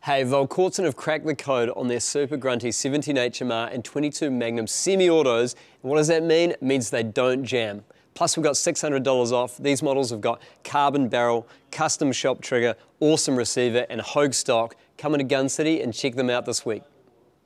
Hey, Volquartsen have cracked the code on their super grunty 17 HMR and 22 Magnum semi-autos. And what does that mean? It means they don't jam. Plus we've got $600 off. These models have got carbon barrel, custom shop trigger, awesome receiver and Hogue stock. Come into Gun City and check them out this week.